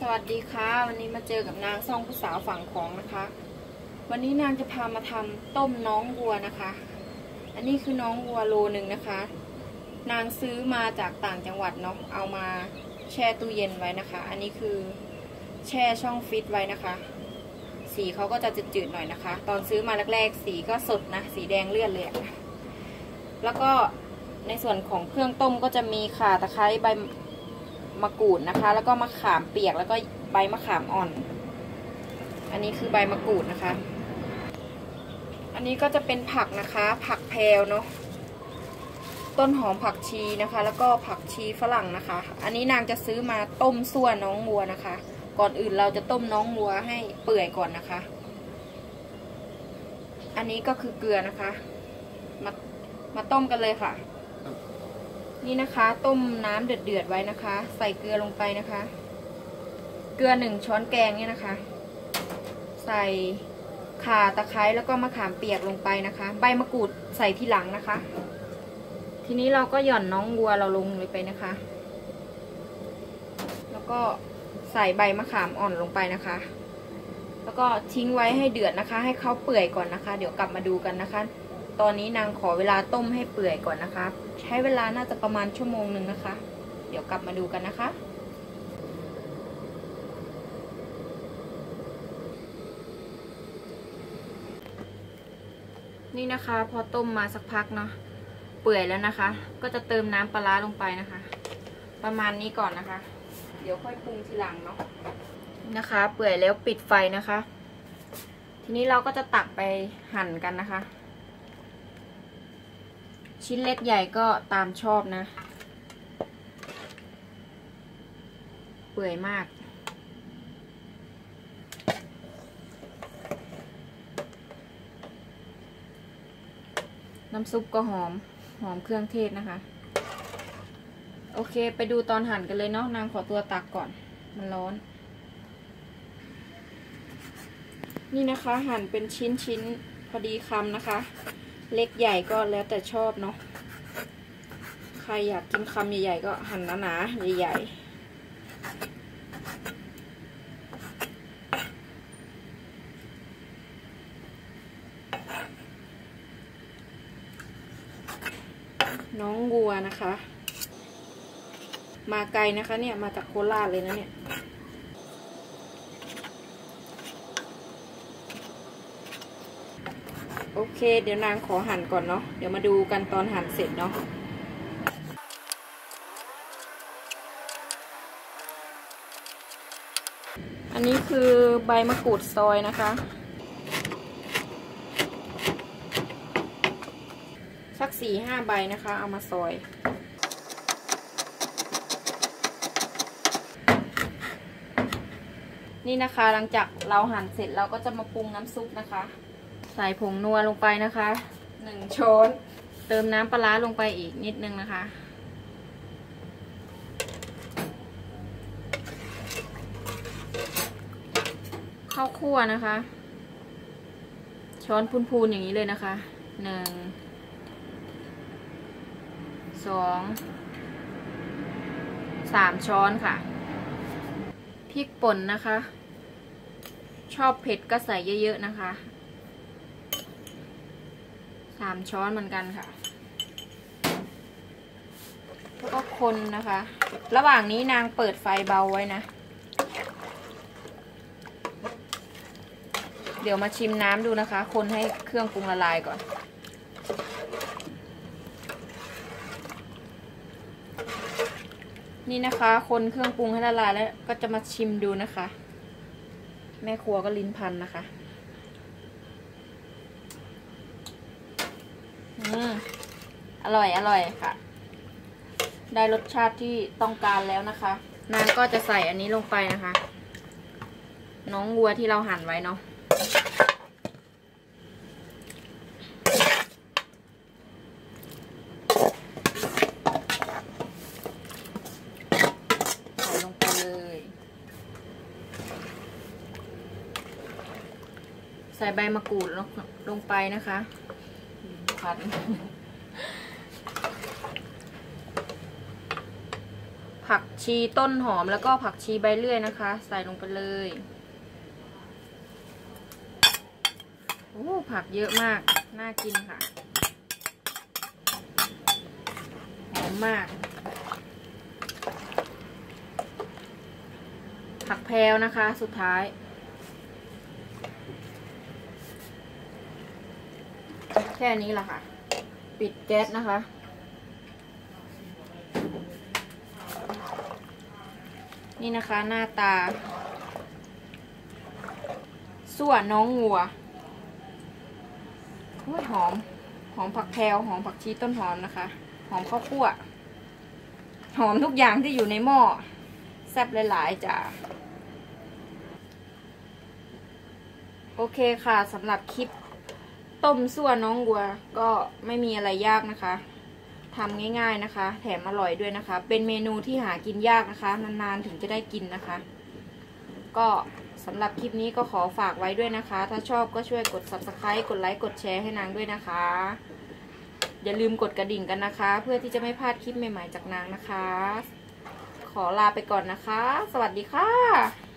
วัสดีค่ะวันนี้มาเจอกับนางซ่องผู้สาวฝั่งของนะคะวันนี้นางจะพามาทำต้มน้องวัวนะคะอันนี้คือน้องวัวโลนึงนะคะนางซื้อมาจากต่างจังหวัดเนาะเอามาแช่ตู้เย็นไว้นะคะอันนี้คือแช่ช่องฟิตไว้นะคะสีเขาก็จะจืดๆหน่อยนะคะตอนซื้อมาแรกๆสีก็สดนะสีแดงเลือดเลยแล้วก็ในส่วนของเครื่องต้มก็จะมีข่าตะไคร้ใบมะกรูดนะคะแล้วก็มะขามเปียกแล้วก็ใบมะขามอ่อนอันนี้คือใบมะกรูดนะคะอันนี้ก็จะเป็นผักนะคะผักแพรวเนาะต้นหอมผักชีนะคะแล้วก็ผักชีฝรั่งนะคะอันนี้นางจะซื้อมาต้มซั่วน้องวัวนะคะก่อนอื่นเราจะต้มน้องวัวให้เปื่อยก่อนนะคะอันนี้ก็คือเกลือนะคะมาต้มกันเลยค่ะนี่นะคะต้มน้ำเดือดๆไว้นะคะใส่เกลือลงไปนะคะเกลือ1 ช้อนแกงเนี่ยนะคะใส่ข่าตะไคร้แล้วก็มะขามเปียกลงไปนะคะใบมะกรูดใส่ทีหลังนะคะทีนี้เราก็หย่อนน้องวัวเราลงเลยไปนะคะแล้วก็ใส่ใบมะขามอ่อนลงไปนะคะแล้วก็ทิ้งไว้ให้เดือดนะคะให้เขาเปื่อยก่อนนะคะเดี๋ยวกลับมาดูกันนะคะตอนนี้นางขอเวลาต้มให้เปื่อยก่อนนะคะใช้เวลาน่าจะประมาณ1 ชั่วโมงนะคะเดี๋ยวกลับมาดูกันนะคะนี่นะคะพอต้มมาสักพักเนาะเปื่อยแล้วนะคะก็จะเติมน้ำปลาร้าลงไปนะคะประมาณนี้ก่อนนะคะเดี๋ยวค่อยปรุงทีหลังเนาะนะคะเปื่อยแล้วปิดไฟนะคะทีนี้เราก็จะตักไปหั่นกันนะคะชิ้นเล็กใหญ่ก็ตามชอบนะเปื่อยมากน้ำซุปก็หอมเครื่องเทศนะคะโอเคไปดูตอนหั่นกันเลยเนาะนางขอตัวตักก่อนมันร้อนนี่นะคะหั่นเป็นชิ้นพอดีคำนะคะเล็กใหญ่ก็แล้วแต่ชอบเนาะใครอยากกินคำใหญ่ๆก็หั่นหนาๆใหญ่ๆน้องวัวนะคะมาไกลนะคะเนี่ยมาจากโคราชเลยนะเนี่ยโอเคเดี๋ยวนางขอหั่นก่อนเนาะเดี๋ยวมาดูกันตอนหั่นเสร็จเนาะอันนี้คือใบมะกรูดซอยนะคะสัก4-5 ใบนะคะเอามาซอยนี่นะคะหลังจากเราหั่นเสร็จเราก็จะมาปรุงน้ำซุปนะคะใส่ผงนัวลงไปนะคะ1 ช้อนเติมน้ำปลาร้าลงไปอีกนิดนึงนะคะข้าวคั่วนะคะช้อนพูนๆอย่างนี้เลยนะคะ1 2 3 ช้อนค่ะพริกป่นนะคะชอบเผ็ดก็ใส่เยอะๆนะคะ3 ช้อนเหมือนกันค่ะแล้วก็คนนะคะระหว่างนี้นางเปิดไฟเบาไว้นะเดี๋ยวมาชิมน้ำดูนะคะคนให้เครื่องปรุงละลายก่อนนี่นะคะคนเครื่องปรุงให้ละลายแล้วก็จะมาชิมดูนะคะแม่ครัวก็ลิ้นพันนะคะอร่อยค่ะได้รสชาติที่ต้องการแล้วนะคะนางก็จะใส่อันนี้ลงไปนะคะน้องวัวที่เราหั่นไว้เนาะใส่ลงไปเลยใส่ใบมะกรูดลงไปนะคะผัด ผผักชีต้นหอมแล้วก็ผักชีใบเลื่อยนะคะ ใส่ลงไปเลยโอ้ผักเยอะมากน่ากินค่ะหอมมากผักแพรวนะคะสุดท้ายแค่นี้แหละค่ะปิดแก๊สนะคะนี่นะคะหน้าตาส่วนน้องวัวหอมผักแพรวหอมผักชีต้นหอมนะคะหอมข้าวคั่วหอมทุกอย่างที่อยู่ในหม้อแซ่บหลายๆจ้ะโอเคค่ะสำหรับคลิปต้มส่วนน้องวัวก็ไม่มีอะไรยากนะคะทำง่ายๆนะคะแถมอร่อยด้วยนะคะเป็นเมนูที่หากินยากนะคะนานๆถึงจะได้กินนะคะก็สำหรับคลิปนี้ก็ขอฝากไว้ด้วยนะคะถ้าชอบก็ช่วยกด Subscribe กดไลค์กดแชร์ให้นางด้วยนะคะอย่าลืมกดกระดิ่งกันนะคะเพื่อที่จะไม่พลาดคลิปใหม่ๆจากนางนะคะขอลาไปก่อนนะคะสวัสดีค่ะ